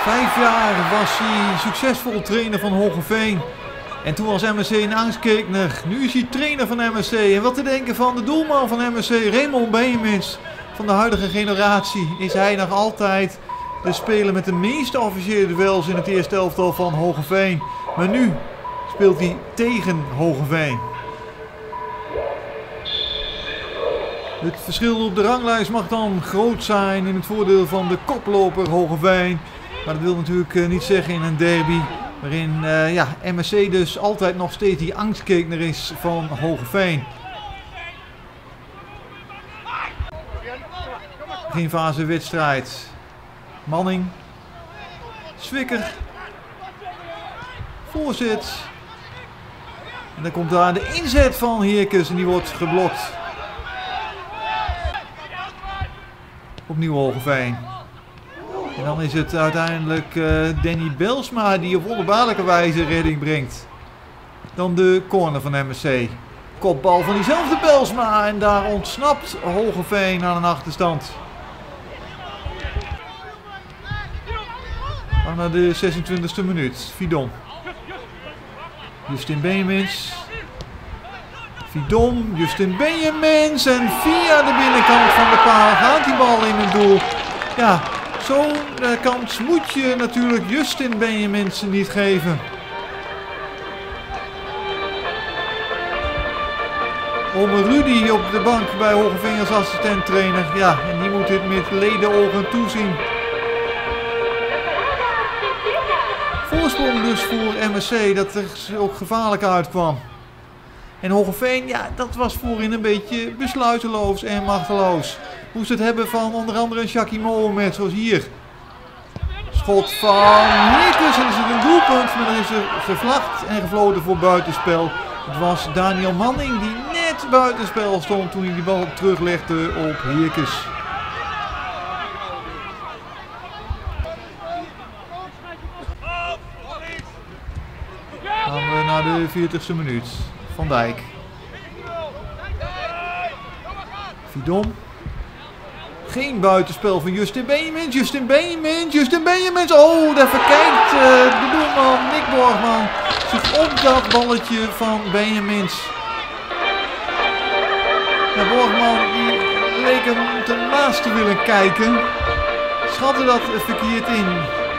5 jaar was hij succesvol trainer van Hoogeveen. En toen was MSC een angstkekener. Nu is hij trainer van MSC. En wat te denken van de doelman van MSC, Raymond Benjamins. Van de huidige generatie is hij nog altijd de speler met de meeste officiële duels in het eerste elftal van Hoogeveen. Maar nu speelt hij tegen Hoogeveen. Het verschil op de ranglijst mag dan groot zijn in het voordeel van de koploper Hoogeveen. Maar dat wil natuurlijk niet zeggen in een derby waarin MSC dus altijd nog steeds die angstkekener is van Hoogeveen. Beginfase wedstrijd. Manning. Zwikker. Voorzet. En dan komt daar de inzet van Heerkes en die wordt geblokt. Opnieuw Hoogeveen. En dan is het uiteindelijk Danny Belsma die op wonderbaarlijke wijze redding brengt. Dan de corner van MSC. Kopbal van diezelfde Belsma en daar ontsnapt Hoogeveen aan een achterstand. Dan naar de 26e minuut. Vidon. Justin Benjamins. Vidon, Justin Benjamins en via de binnenkant van de paal gaat die bal in het doel. Ja, zo'n kans moet je natuurlijk Justin Benjamins niet geven. Ome Rudy op de bank bij Hoogeveen als assistent trainer. Ja, en die moet dit met ledenogen toezien. Voorsprong dus voor MSC dat er ook gevaarlijk uitkwam. En Hoogeveen, ja, dat was voorin een beetje besluiteloos en machteloos. Moest het hebben van onder andere een Shaki Mohamed, zoals hier. Schot van Heerkes en is het een doelpunt, maar er is er gevlacht en gefloten voor buitenspel. Het was Daniel Manning die net buitenspel stond toen hij die bal teruglegde op Heerkes. Dan gaan we naar de 40e minuut. Van Dijk. Vidon. Geen buitenspel van Justin Benjamins. Justin Benjamins. Justin Benjamins. Oh, daar verkijkt de doelman Nick Borgman zich op dat balletje van Benjamins. Ja, Borgman die leek hem ten naast te willen kijken. Schatte dat verkeerd in.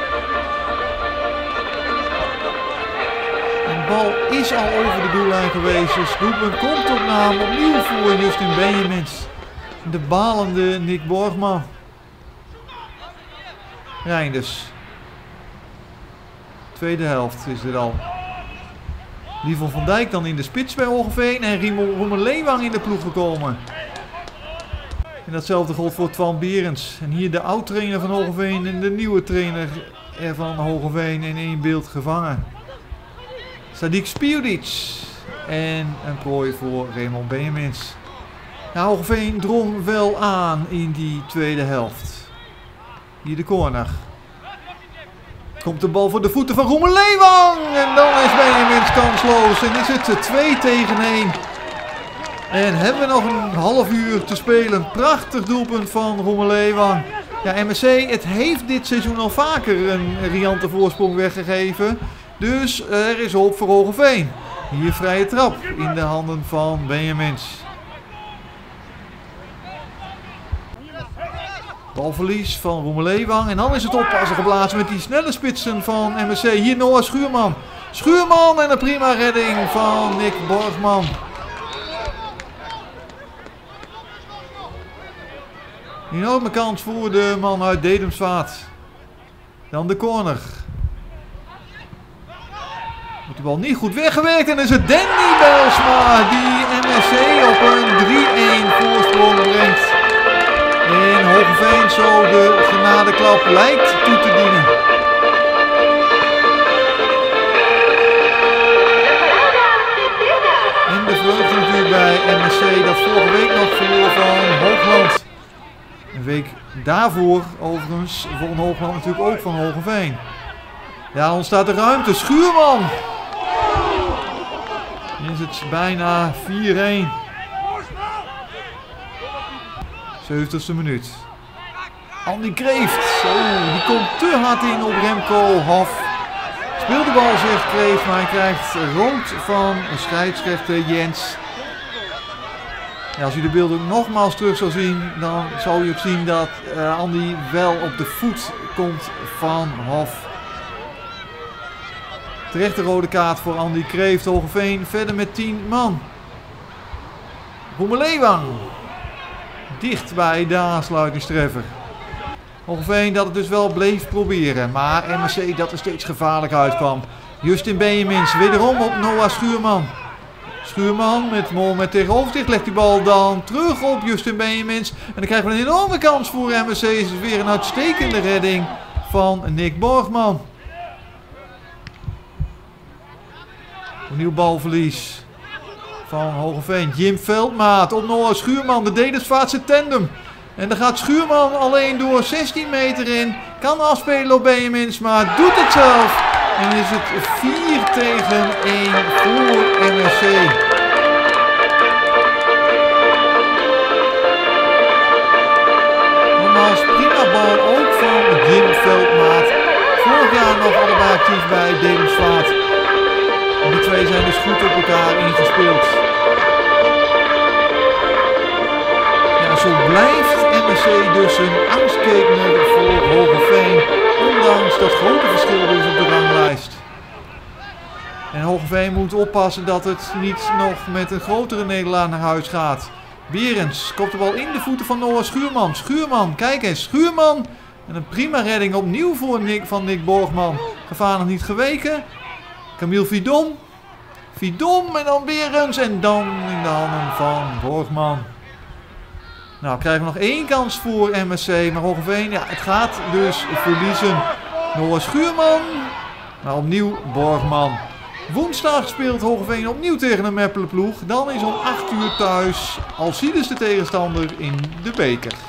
De bal is al over de doellijn geweest, dus doelpunt komt op naam opnieuw voor Justin Benjamins. De balende Nick Borgman. Reinders. Tweede helft is dit al. Lievon van Dijk dan in de spits bij Hoogeveen en Roemer Leewang in de ploeg gekomen. En datzelfde gold voor Twan Berends. En hier de oud-trainer van Hoogeveen en de nieuwe trainer van Hoogeveen in één beeld gevangen. Sadiq Spiric en een prooi voor Raymond Benjamins. Ja, Hoogeveen drong wel aan in die tweede helft. Hier de corner. Komt de bal voor de voeten van Roemer Leewang. En dan is Benjamins kansloos. En is het 2 tegen 1. En hebben we nog een half uur te spelen. Prachtig doelpunt van Roemer Leewang. Ja, MSC, het heeft dit seizoen al vaker een riante voorsprong weggegeven. Dus er is hoop voor Hoogeveen. Hier vrije trap in de handen van Benjamins. Balverlies van Roemer Leewang. En dan is het oppassen geplaatst met die snelle spitsen van MSC. Hier Noah Schuurman. Schuurman en een prima redding van Nick Borgman. Enorme kans voor de man uit Dedemsvaart. Dan de corner. Wordt de bal niet goed weggewerkt en is het Danny Belsma die MSC op een 3-1 voorsprong brengt. En Hoogeveen zo de genadeklap lijkt toe te dienen. En de vreugde natuurlijk bij MSC dat vorige week nog verloor van Hoogland. Een week daarvoor overigens won Hoogland natuurlijk ook van Hoogeveen. Ja, ontstaat de ruimte. Schuurman. Is het bijna 4-1. 70e minuut. Andy Kreeft. Zo, die komt te hard in op Remco Hof. Speelt de bal, zegt Kreeft, maar hij krijgt rood van scheidsrechter Jens. Ja, als u de beelden ook nogmaals terug zou zien, dan zou u ook zien dat Andy wel op de voet komt van Hof. Terechte rode kaart voor Andy Kreeft. Hoogeveen verder met 10 man. Roemer-Leeuwang. Dicht bij de aansluitingstreffer. Hoogeveen dat het dus wel bleef proberen. Maar MSC dat er steeds gevaarlijk uitkwam. Justin Benjamins wederom op Noah Schuurman. Schuurman met Mohamed tegen overzicht legt die bal dan terug op Justin Benjamins. En dan krijgen we een enorme kans voor MSC. Het is weer een uitstekende redding van Nick Borgman. Opnieuw balverlies van Hoogeveen. Jim Veldmaat op Noah Schuurman. De Denersvaartse tandem. En dan gaat Schuurman alleen door 16 meter in. Kan afspelen op Benjamins, maar doet het zelf. En is het 4 tegen 1 voor MSC. Nogmaals prima bal ook van Jim Veldmaat. Vorig jaar nog allebei actief bij Denersvaart. En die twee zijn dus goed op elkaar ingespeeld. Ja, zo blijft MSC dus een angstgegner voor Hoogeveen. Ondanks dat grote verschil dus op de ranglijst. En Hoogeveen moet oppassen dat het niet nog met een grotere nederlaag naar huis gaat. Berends kopt de bal in de voeten van Noah Schuurman. Schuurman, kijk eens, Schuurman. En een prima redding opnieuw voor Nick Borgman. Gevaar nog niet geweken. Camille Vidom. Vidom en dan Berends en dan in de handen van Borgman. Nou, krijgen we nog 1 kans voor MSC, maar Hoogeveen, ja, het gaat dus verliezen. Noah Schuurman, maar opnieuw Borgman. Woensdag speelt Hoogeveen opnieuw tegen een Meppelenploeg. Dan is om 8 uur thuis Alcides de tegenstander in de beker.